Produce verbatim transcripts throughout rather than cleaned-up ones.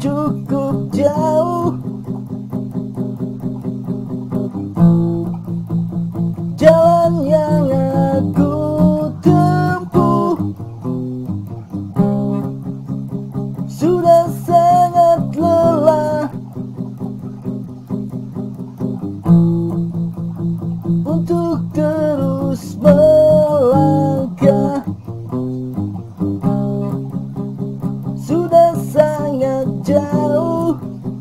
cukup jauh, jalan yang aku tempuh sudah sangat lelah untuk terus melangkah. Sudah sangat jauh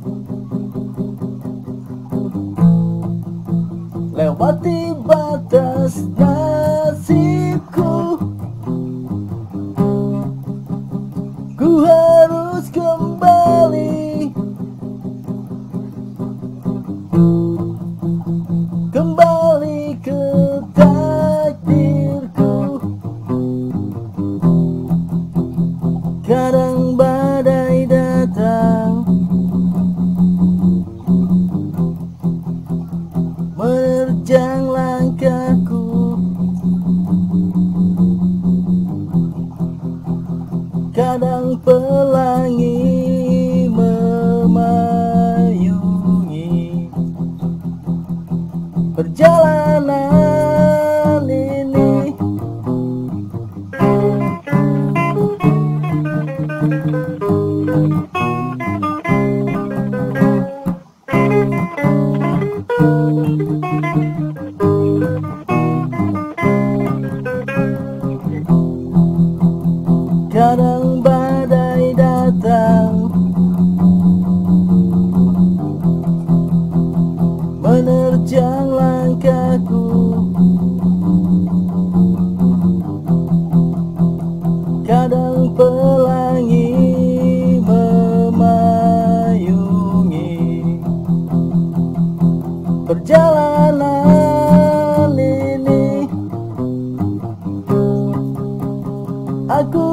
lewati batas nasibku. Ku harus kembali, kembali ke takdirku. Kadang badai datang menerjang langkahku, kadang pelangi memayungi perjalanan ini. Kadang badai datang menerjang langkahku, kadang pelangi memayungi perjalanan ini. Aku